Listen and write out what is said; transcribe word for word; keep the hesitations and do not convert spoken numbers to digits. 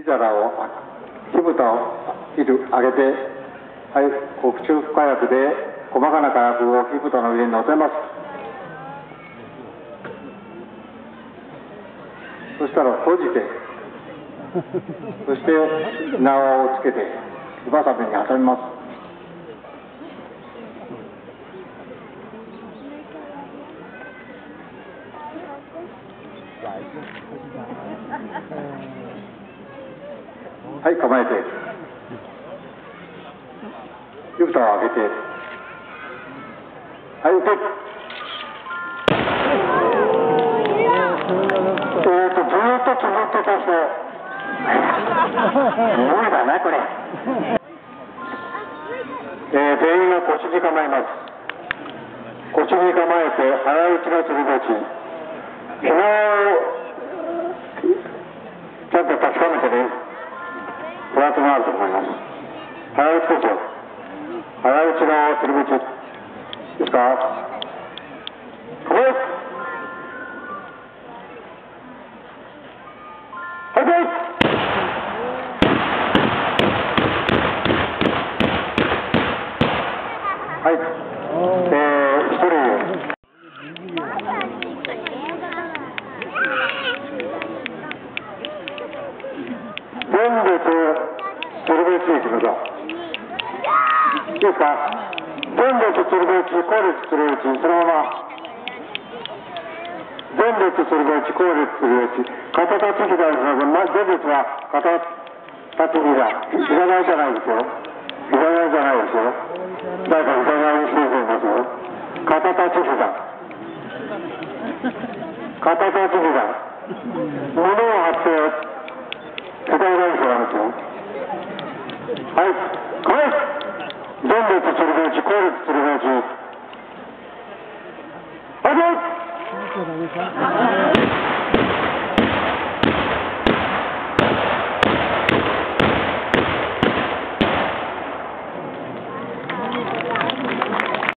火皿を、火蓋を上げて、はい、空中火薬で細かな火薬を火蓋の上に乗せます。そしたら閉じて、そして縄をつけて、火ばさみに挟みます。はい、構えて、火蓋を開けて、はい、撃て。えーと、ずーっと続けた人、すごいだな、これ。えー、全員が腰に構えます。腰に構えて、腹打ちのすり鉢、ひなをちゃんと確かめてね。プラスがあると思います。腹打ちですよ。腹打ちのすり鉢ですか。構え。はい、はい、えー、一人。前列、鶴瓶地域のぞ。いいですか。前列、鶴瓶地、後列、鶴瓶地、そのまま。前列、鶴瓶地、後列、鶴瓶地。肩立ち膝ですので、前列は肩立ち膝。膝側じゃないですよ。膝側じゃないですよ。誰か膝側にしていますよ。肩立ち膝。肩立ち膝。物を張って、世界ライフなんですよ。はい、構え。前列鶴瓶地、後列鶴瓶地。はい、はい。